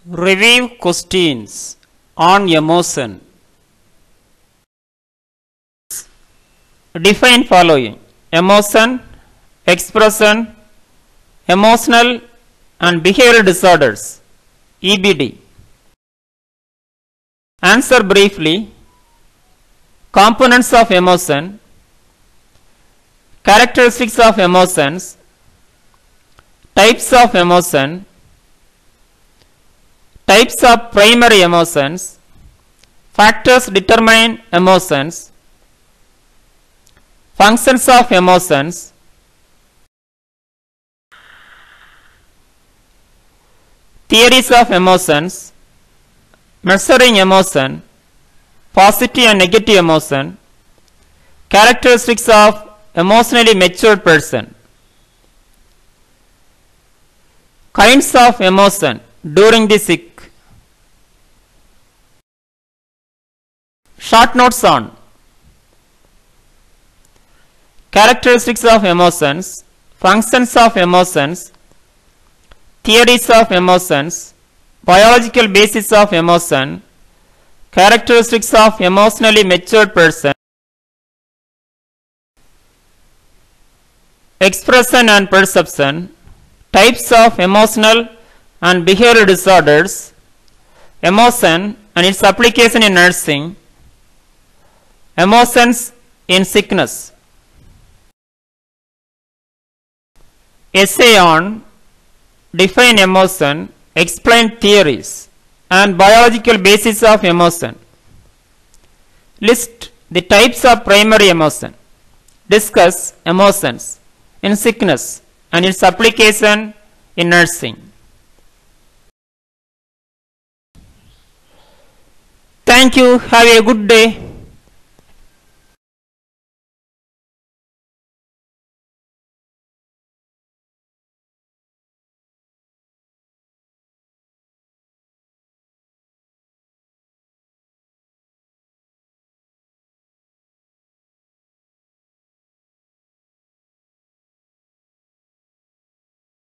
Review questions on emotion. Define following: emotion, expression, emotional and behavioral disorders, EBD. Answer briefly: components of emotion, characteristics of emotions, types of emotion, types of primary emotions, factors determine emotions, functions of emotions, theories of emotions, measuring emotion, positive and negative emotion, characteristics of emotionally matured person, kinds of emotion during the sick. Short notes on characteristics of emotions, functions of emotions, theories of emotions, biological basis of emotion, characteristics of emotionally matured person, expression and perception, types of emotional and behavioral disorders, emotion and its application in nursing, emotions in sickness. Essay on define emotion, explain theories and biological basis of emotion. List the types of primary emotion. Discuss emotions in sickness and its application in nursing. Thank you. Have a good day.